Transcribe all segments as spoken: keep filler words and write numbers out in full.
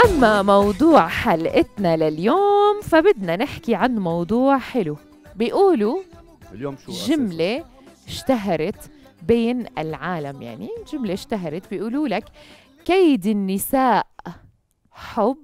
أما موضوع حلقتنا لليوم فبدنا نحكي عن موضوع حلو. بيقولوا اليوم شو جملة اشتهرت بين العالم، يعني جملة اشتهرت بيقولوا لك كيد النساء حب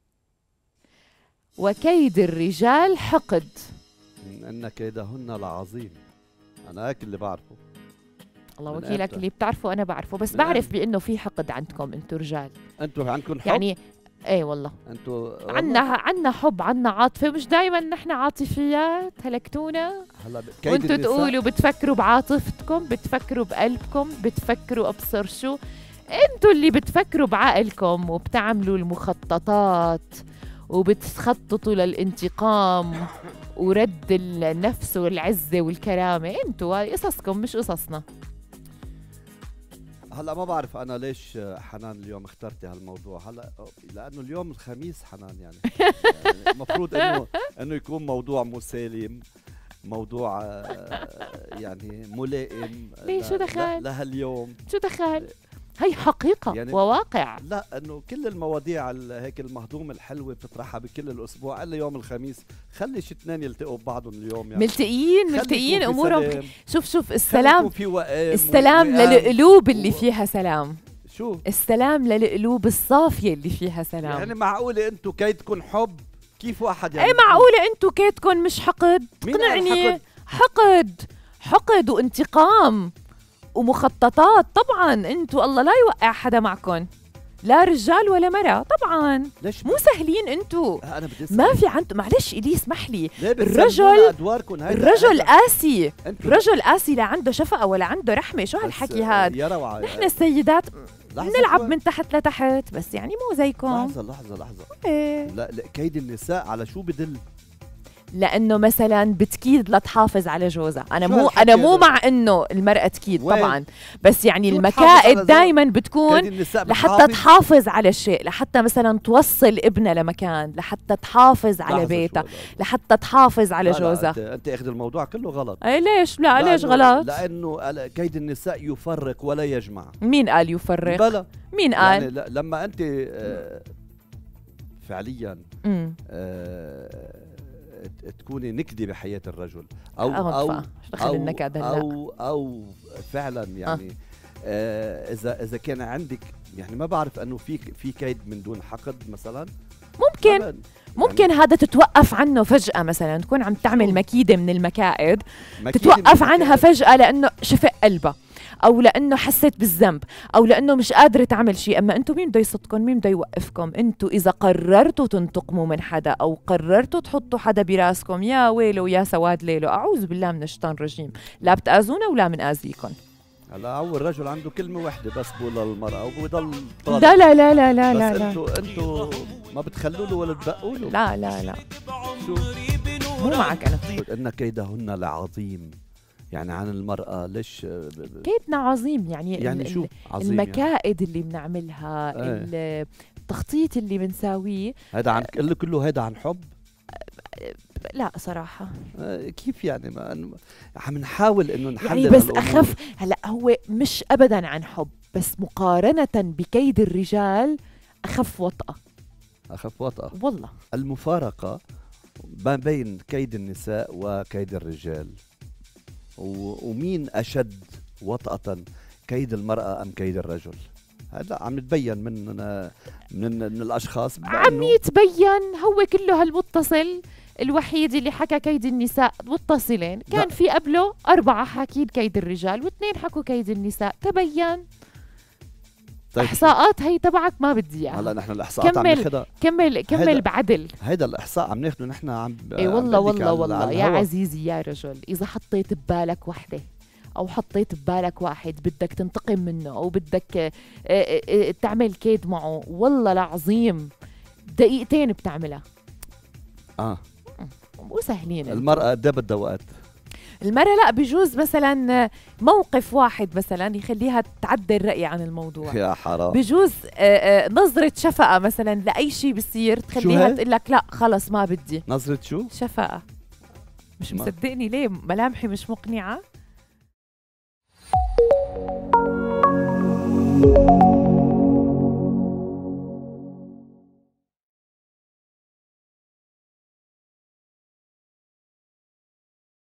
وكيد الرجال حقد. إن كيدهن لعظيم. أنا هيك اللي بعرفه. الله وكيلك، اللي بتعرفه أنا بعرفه، بس بعرف بأنه في حقد عندكم أنتوا رجال. أنتوا عندكم حب؟ يعني ايه والله أنتوا عنا عنا حب، عنا عاطفة، مش دايما نحن عاطفيات. هلكتونا هلا وانتوا تقولوا بتفكروا بعاطفتكم، بتفكروا بقلبكم، بتفكروا أبصر شو. انتوا اللي بتفكروا بعقلكم وبتعملوا المخططات وبتخططوا للانتقام ورد النفس والعزة والكرامة. انتوا قصصكم مش قصصنا. هلا ما بعرف انا ليش حنان اليوم اخترتي هالموضوع. هلا لانه اليوم الخميس حنان، يعني المفروض يعني انه انه يكون موضوع مسالم، موضوع يعني ملائم. ليش شو دخل؟ لهاليوم شو دخل؟ هي حقيقة يعني وواقع. لا انه كل المواضيع هيك المهضومه الحلوه بتطرحها بكل الاسبوع الا يوم الخميس. خلي شي اثنين يلتقوا ببعضهم اليوم، يعني ملتقيين ملتقيين امورهم. شوف شوف السلام، السلام للقلوب اللي فيها سلام. شو السلام للقلوب الصافية اللي فيها سلام. يعني معقولة انتوا كيدكم حب؟ كيف واحد يعني؟ اي معقولة انتوا كيدكم مش حقد؟ تقنعني. حقد حقد حقد وانتقام ومخططات. طبعا انتوا الله لا يوقع حدا معكم، لا رجال ولا مرأة. طبعا ليش مو سهلين انتوا. أنا بدي ما في عنده، معلش إلي اسمح لي، الرجل الرجل قاسي، الرجل قاسي، لا عنده شفقة ولا عنده رحمة. شو هالحكي هاد؟ نحن السيدات نلعب من تحت لتحت، بس يعني مو زيكم. لحظة لحظة لحظة ايه؟ لا لا، كيد النساء على شو بدل؟ لانه مثلا بتكيد لتحافظ على جوزها. انا مو انا مو مع انه المرأة تكيد طبعا، بس يعني المكائد دائما بتكون لحتى تحافظ على شيء، لحتى مثلا توصل ابنها لمكان، لحتى تحافظ على بيتها، لحتى تحافظ على جوزها. انت انت اخذ الموضوع كله غلط. اي ليش؟ لا ليش غلط؟ لانه كيد النساء يفرق ولا يجمع. مين قال يفرق؟ بلا مين قال؟ يعني لما انت آه فعليا آه تكوني نكدة بحياة الرجل أو أو أو أو, أو أو فعلا يعني آه إذا إذا كان عندك، يعني ما بعرف إنه في في كيد من دون حقد مثلا. ممكن ممكن يعني هذا تتوقف عنه فجأة، مثلا تكون عم تعمل مكيدة من المكائد، تتوقف عنها فجأة لأنه شفق قلبها، أو لأنه حسيت بالذنب، أو لأنه مش قادرة تعمل شيء. أما أنتم مين بده يصدكم؟ مين بده يوقفكم؟ أنتم إذا قررتوا تنتقموا من حدا أو قررتوا تحطوا حدا براسكم، يا ويلو يا سواد ليلو، أعوذ بالله من الشيطان الرجيم. لا بتآذونا ولا منآذيكم. هلا أول رجل عنده كلمة واحدة بس بقولها للمرأة وبضل طالع. لا لا لا لا لا لا بس أنتوا أنتوا ما بتخلوا له ولا تبقوا له. لا لا لا شو مو معك أنا. إن كيدهن لعظيم. يعني عن المرأة ليش كيدنا عظيم؟ يعني يعني شو عظيم؟ المكائد يعني اللي بنعملها، ايه؟ التخطيط اللي بنساويه، هذا عن كله كله هذا عن حب؟ لا صراحة. كيف يعني؟ ما عم نحاول انه نحلل يعني بس الأمور. أخف. هلا هو مش ابدا عن حب، بس مقارنة بكيد الرجال اخف وطأة. اخف وطأة والله. المفارقة ما بين كيد النساء وكيد الرجال، ومين أشد وطأة، كيد المرأة أم كيد الرجل؟ هذا عم يتبين من من, من الأشخاص. عم يتبين. هو كله هالمتصل الوحيد اللي حكى كيد النساء متصلين، كان لا. في قبله أربعة حاكين كيد الرجال واثنين حكوا كيد النساء، تبين. طيب. إحصاءات هي تبعك ما بدي اياها. هلا نحن الإحصاءات كمل عم ناخذها. كمل كمل هيدا بعدل. هيدا الإحصاء عم ناخذه نحن عم اي والله والله والله يا عزيزي يا رجل، إذا حطيت ببالك وحدة أو حطيت ببالك واحد بدك تنتقم منه أو بدك تعمل كيد معه، والله العظيم دقيقتين بتعملها. اه مو سهلين. المرأة قد ايه بدها وقت؟ المرأة لا، بجوز مثلا موقف واحد مثلا يخليها تعدل رأي عن الموضوع. يا حرام. بجوز نظرة شفقة مثلا لأي شيء بصير تخليها تقول لك لا خلص ما بدي. نظرة شو؟ شفقة. مش ما. مصدقني ليه؟ ملامحي مش مقنعة.